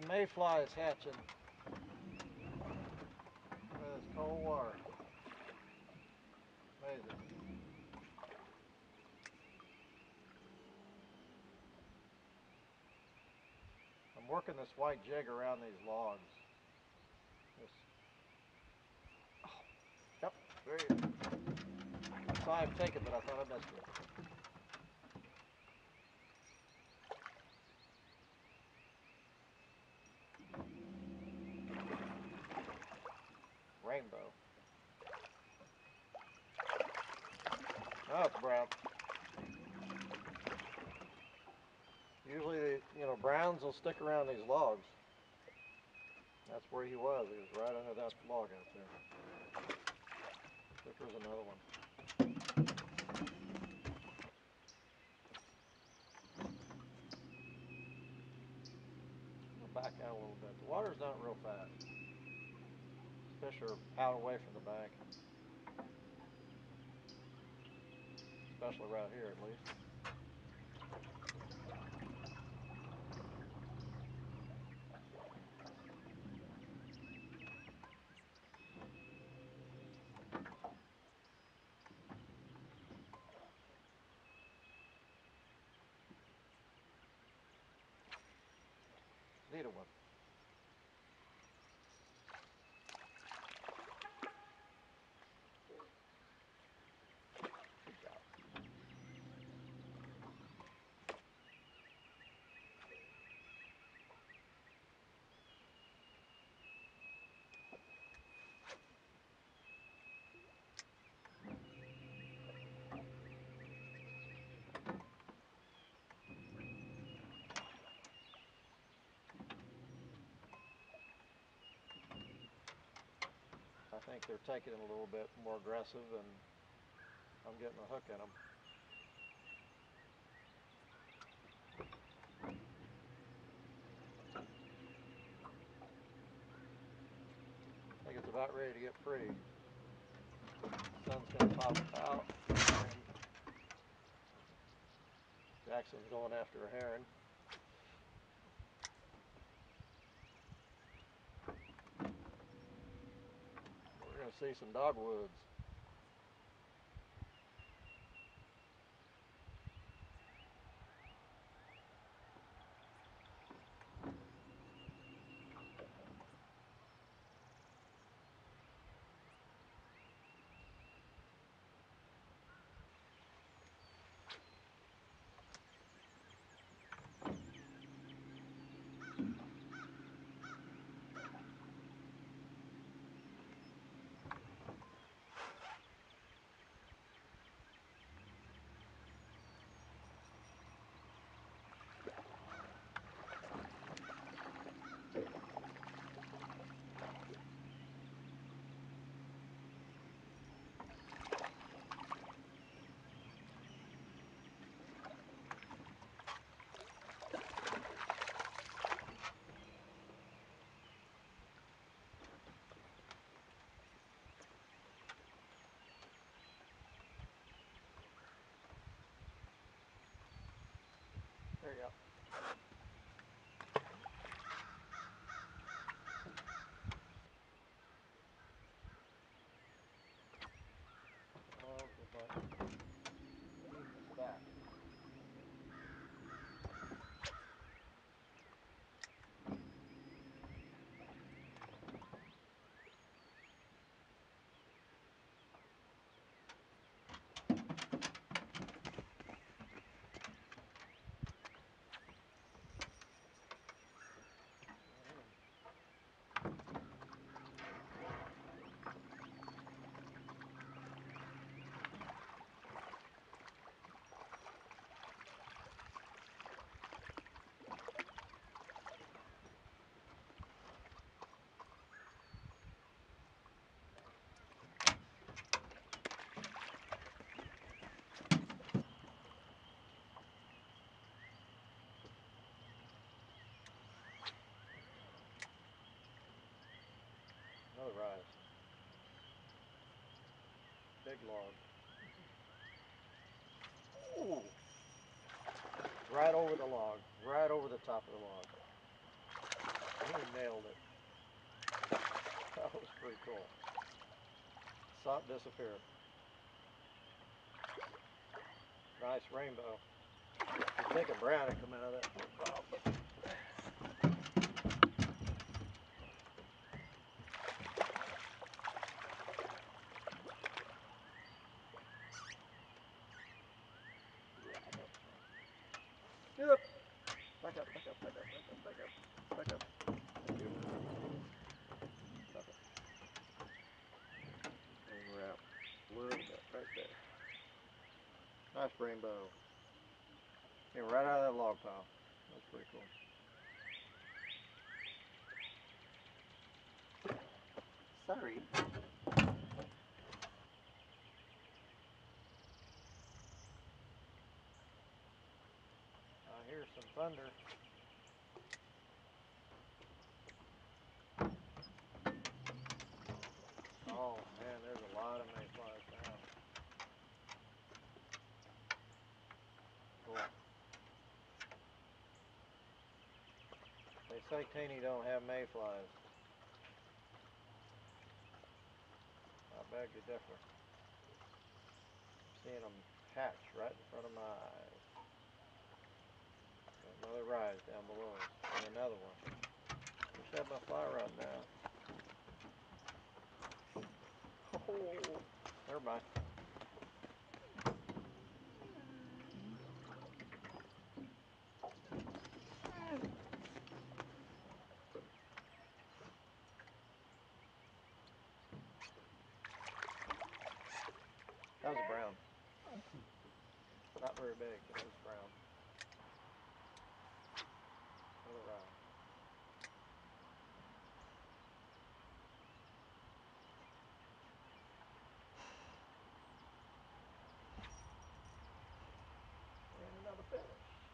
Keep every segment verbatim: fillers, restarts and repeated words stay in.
mayfly is hatching with this cold water. Amazing. I'm working this white jig around these logs. Just, oh, yep, there you go. I saw him take it, but I thought I missed it. Rainbow. Oh, it's brown. Usually, you know, browns will stick around these logs. That's where he was. He was right under that log out there. There's another one. I'll back out a little bit. The water's not real fast. Fish are out away from the bank. Especially right here, at least. Need a one. Good job. I think they're taking it a little bit more aggressive, and I'm getting a hook in them. I think it's about ready to get pretty. The sun's going to pop out. Jackson's going after a heron. We're going to see some dogwoods. There you go. Oh, good luck. It's back. Another rise. Big log. Ooh. Right over the log. Right over the top of the log. He nailed it. That was pretty cool. Saw it disappear. Nice rainbow. You'd think a brown would come out of that. Yep. Back up, back up, back up, back up, back up, back up. Thank you. Stop it. Hang wrap a little bit right there. Nice rainbow. Came right out of that log pile. That's pretty cool. Sorry. I hear some thunder. Oh man, there's a lot of mayflies now. Cool. They say Taney don't have mayflies. I beg to differ. I'm seeing them hatch right in front of my eyes. Got another rise down below us, and another one. Wish I had my fly rod now. Oh, never mind. That was a brown. Not very big, but it was brown. Another rise. And another fish.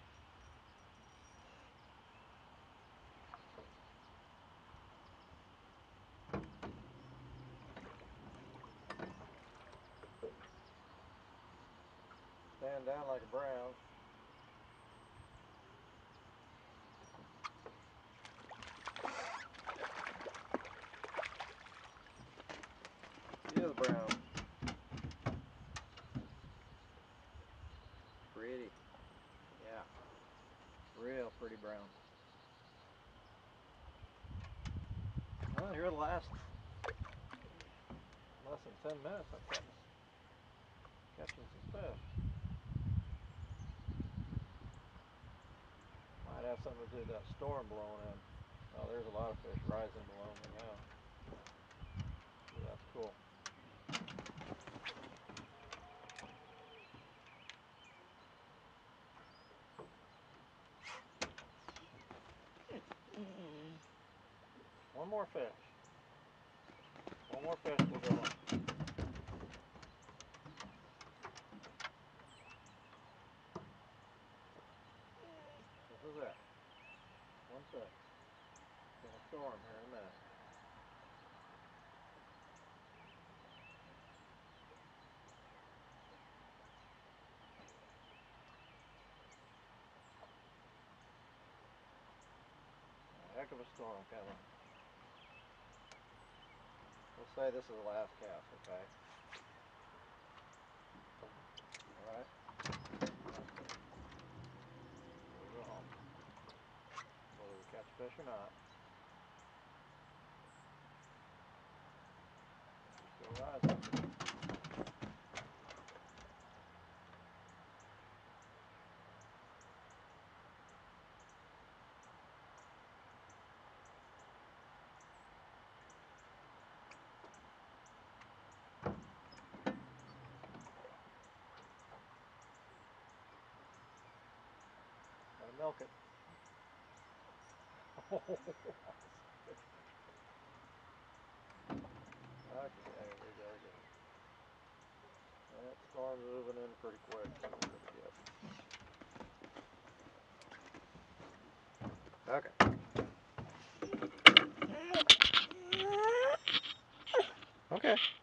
Stand down like a brown. He is brown. Pretty. Yeah. Real pretty brown. Well, here the last less than ten minutes I'm catching, catching some fish. Might have something to do with that storm blowing in. Oh, there's a lot of fish rising below me now. Yeah, that's cool. One more fish. One more fish, we'll go home. This is it. One fish. It's gonna storm here in a minute. A heck of a storm coming. We'll say this is the last cast, okay? Alright? We'll go home. Whether we catch fish or not. Still rising. Gotta milk it. Okay, we gotta go. That storm's moving in pretty quick, so we're gonna get. Okay. Okay.